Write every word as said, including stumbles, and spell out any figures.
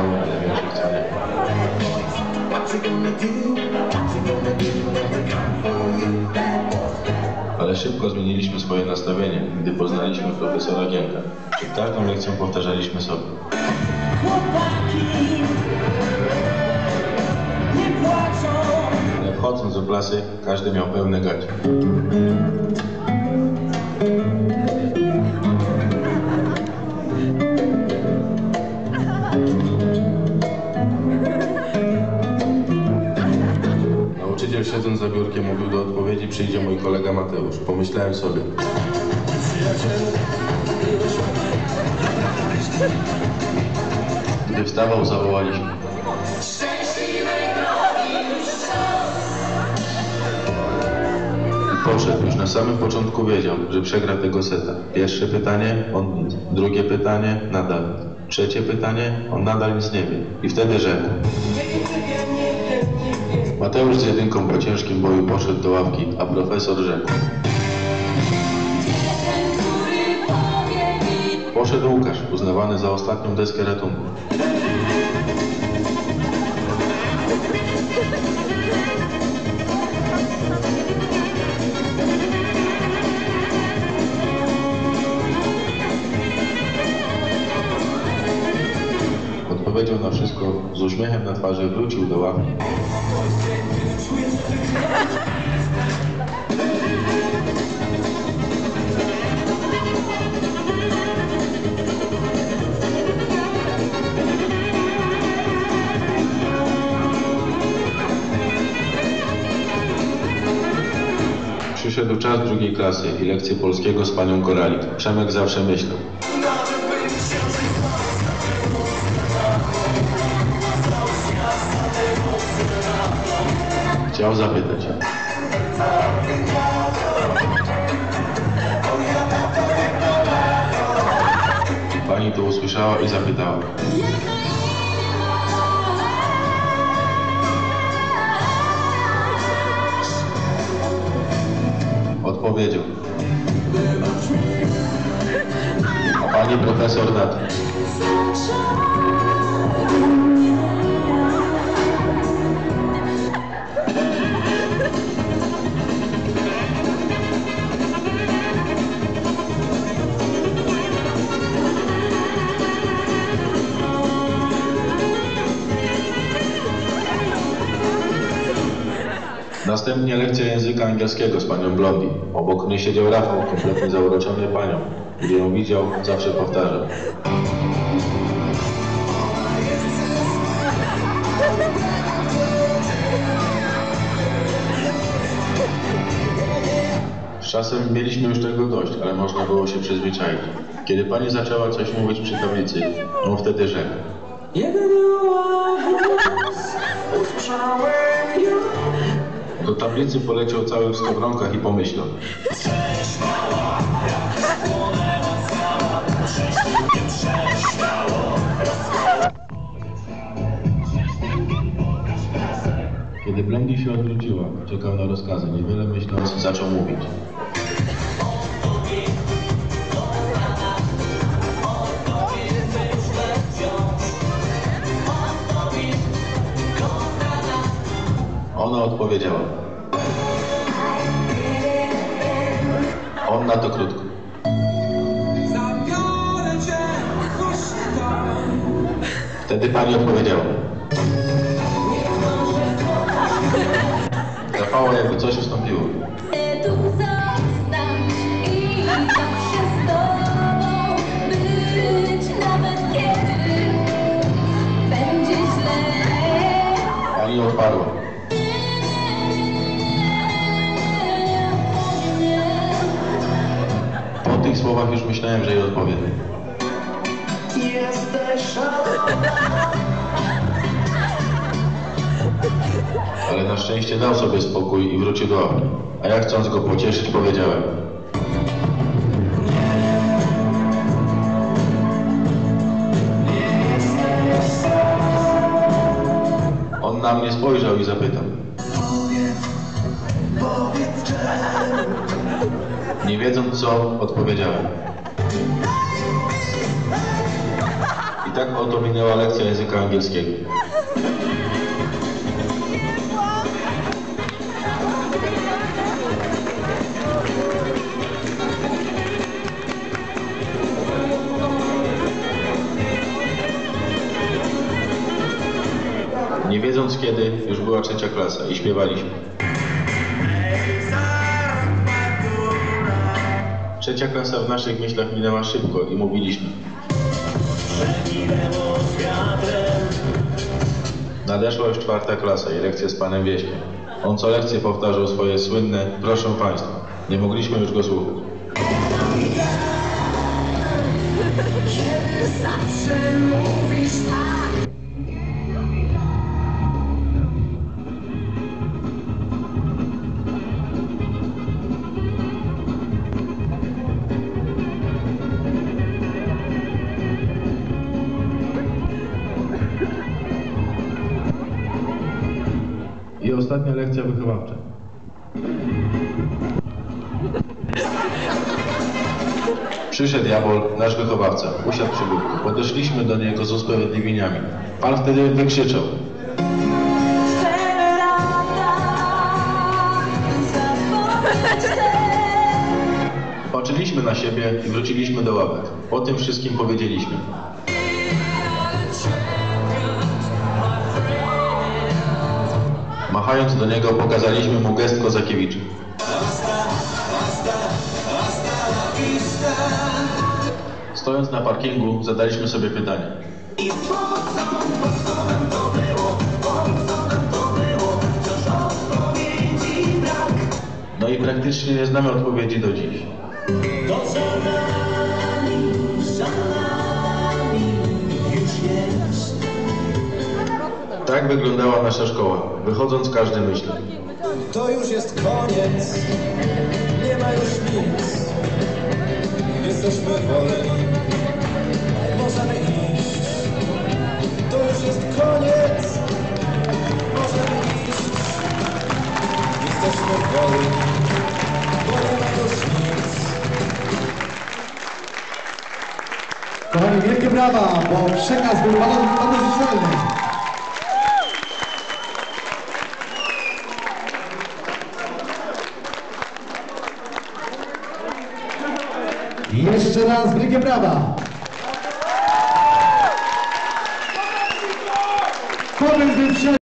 mały, ale większy wcale. Ale szybko zmieniliśmy swoje nastawienie, gdy poznaliśmy profesora Gienka. Przed każdą lekcją powtarzaliśmy sobie: ale wchodząc do klasy, każdy miał pełne gacie. Nauczyciel, siedząc za biurkiem, mówił: do odpowiedzi przyjdzie mój kolega Mateusz. Pomyślałem sobie: gdy wstawał, zawołaliśmy: i poszedł. Już na samym początku wiedział, że przegra tego seta. Pierwsze pytanie, on nic. Drugie pytanie, nadal. Trzecie pytanie, on nadal nic nie wie. I wtedy rzekł: Mateusz z jedynką po ciężkim boju poszedł do ławki, a profesor rzekł: poszedł Łukasz, uznawany za ostatnią deskę ratunku. Odpowiedział na wszystko, z uśmiechem na twarzy wrócił do ławki. Przyszedł czas drugiej klasy i lekcje polskiego z panią Koralik. Przemek zawsze myślał: chciał zapytać. Pani to usłyszała i zapytała: odpowiedział. A pani profesor na to: następnie lekcja języka angielskiego z panią Blondi. Obok mnie siedział Rafał, kompletnie zauroczony panią. Gdy ją widział, zawsze powtarzał: z czasem mieliśmy już tego dość, ale można było się przyzwyczaić. Kiedy pani zaczęła coś mówić przy tablicy, on wtedy rzekł: do tablicy poleciał cały w skowronkach i pomyślał: kiedy Blondi się odwróciła, czekał na rozkazy. Niewiele myśląc, zaczął mówić. Ona odpowiedziała. On na to krótko. Wtedy pani odpowiedziała. Zapało, jakby coś ustąpiło. Pani odparła. Po tych słowach już myślałem, że jej odpowiem. Ale na szczęście dał sobie spokój i wrócił do ławki. A ja, chcąc go pocieszyć, powiedziałem: on na mnie spojrzał i zapytał. Nie wiedząc co, odpowiedziałem. I I tak oto minęła lekcja języka angielskiego. Nie wiedząc kiedy, już była trzecia klasa i śpiewaliśmy. Trzecia klasa w naszych myślach minęła szybko i mówiliśmy. Nadeszła już czwarta klasa i lekcja z panem Wieśkiem. On co lekcję powtarzał swoje słynne proszę państwa. Nie mogliśmy już go słuchać. Kiedy zawsze mówisz tak. I ostatnia lekcja wychowawcza. Przyszedł Jabol, nasz wychowawca, usiadł przy biurku. Podeszliśmy do niego z usprawiedliwieniami. Pan wtedy wykrzyczał. Patrzyliśmy na siebie i wróciliśmy do ławek. Po tym wszystkim powiedzieliśmy. Machając do niego, pokazaliśmy mu gest Kozakiewicza. Stojąc na parkingu, zadaliśmy sobie pytanie. No i praktycznie nie znamy odpowiedzi do dziś. Tak wyglądała nasza szkoła. Wychodząc, każdy myślał. To już jest koniec, nie ma już nic. Jesteśmy wolni, możemy iść. To już jest koniec, możemy iść. Jesteśmy wolni, bo nie ma już nic. Kochani, wielkie brawa, bo przekaz był bardzo, bardzo rzetelny. I jeszcze raz wielkie brawa. Pomysł był